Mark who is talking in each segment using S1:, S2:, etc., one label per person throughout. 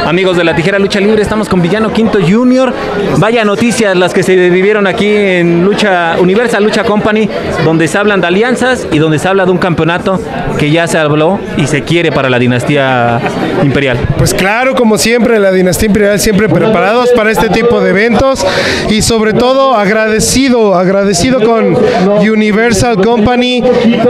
S1: Amigos de la Tijera Lucha Libre, estamos con Villano Quinto Jr. Vaya noticias las que se vivieron aquí en Universal Lucha Company, donde se hablan de alianzas y donde se habla de un campeonato que ya se habló y se quiere para la dinastía imperial.
S2: Pues claro, como siempre, la dinastía imperial siempre preparados para este tipo de eventos y sobre todo agradecido con Universal Company,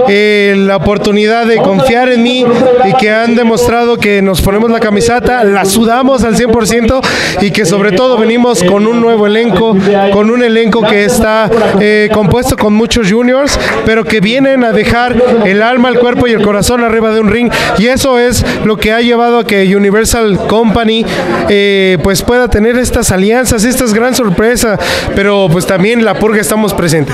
S2: la oportunidad de confiar en mí y que han demostrado que nos ponemos la camiseta, la sudamos al 100% y que sobre todo venimos con un nuevo elenco, con un elenco que está compuesto con muchos juniors, pero que vienen a dejar el alma, el cuerpo y el corazón arriba de un ring, y eso es lo que ha llevado a que Universal Company pues pueda tener estas alianzas, esta es gran sorpresa, pero pues también la purga estamos presentes,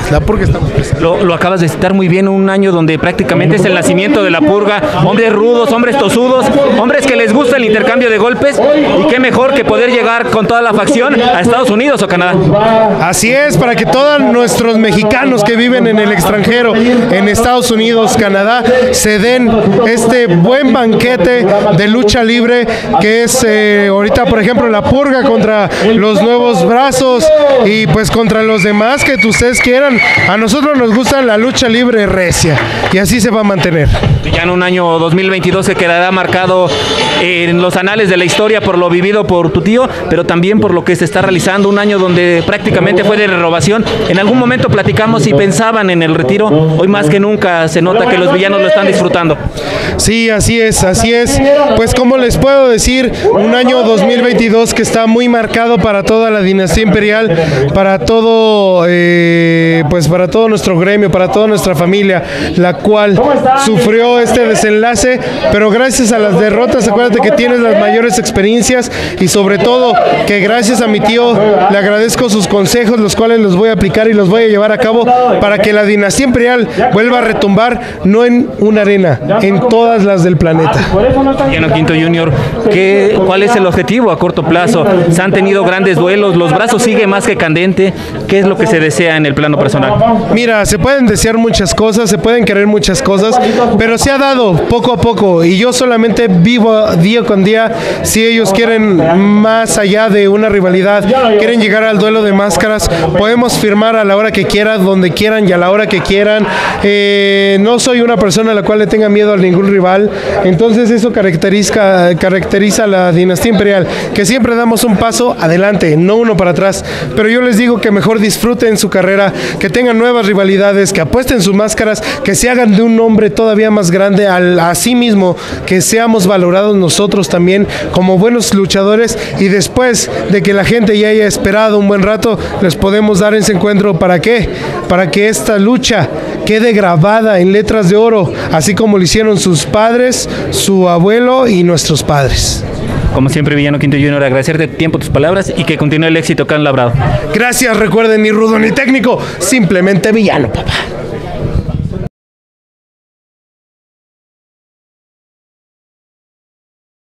S1: Lo acabas de citar muy bien, un año donde prácticamente es el nacimiento de la purga, hombres rudos, hombres tosudos, hombres que les gusta el intercambio de golpes, y qué mejor que poder llegar con toda la facción a Estados Unidos o Canadá.
S2: Así es, para que todos nuestros mexicanos que viven en el extranjero, en Estados Unidos, Canadá, se den este buen banquete de lucha libre que es ahorita, por ejemplo, la purga contra los nuevos brazos y pues contra los demás que ustedes quieran. A nosotros nos gusta la lucha libre recia y así se va a mantener.
S1: Ya en un año 2022 se quedará marcado en los anales de la historia por lo vivido por tu tío, pero también por lo que se está realizando, un año donde prácticamente fue de renovación. En algún momento platicamos y pensaban en el retiro, hoy más que nunca se nota que los villanos lo están disfrutando.
S2: Sí, así es, pues como les puedo decir, un año 2022 que está muy marcado para toda la dinastía imperial, para todo pues para todo nuestro gremio, para toda nuestra familia, la cual sufrió este desenlace, pero gracias a las derrotas, acuérdate que tienes las mayores experiencias y sobre todo que gracias a mi tío le agradezco sus consejos, los cuales los voy a aplicar y los voy a llevar a cabo para que la dinastía imperial vuelva a retumbar, no en una arena, en todas las del planeta.
S1: Villano Quinto Jr., ¿cuál es el objetivo a corto plazo? Se han tenido grandes duelos, los brazos siguen más que candente. ¿Qué es lo que se desea en el plano personal?
S2: Mira, se pueden desear muchas cosas, se pueden querer muchas cosas, pero se ha dado poco a poco y yo solamente vivo día con día. Si ellos quieren más allá de una rivalidad, quieren llegar al duelo de máscaras, podemos firmar a la hora que quieran, donde quieran y a la hora que quieran. No soy una persona a la cual le tenga miedo a ningún rival, entonces eso caracteriza a la dinastía imperial, que siempre damos un paso adelante, no uno para atrás, pero yo les digo que mejor disfruten su carrera, que tengan nuevas rivalidades, que apuesten sus máscaras, que se hagan de un nombre todavía más grande a sí mismo, que seamos valorados nosotros también como buenos luchadores, y después de que la gente ya haya esperado un buen rato, les podemos dar ese encuentro. ¿Para qué? Para que esta lucha quede grabada en letras de oro, así como lo hicieron sus padres, su abuelo y nuestros padres.
S1: Como siempre, Villano Quinto Jr., agradecerte tu tiempo, tus palabras y que continúe el éxito que han labrado.
S2: Gracias, recuerden, ni rudo ni técnico, simplemente villano, papá.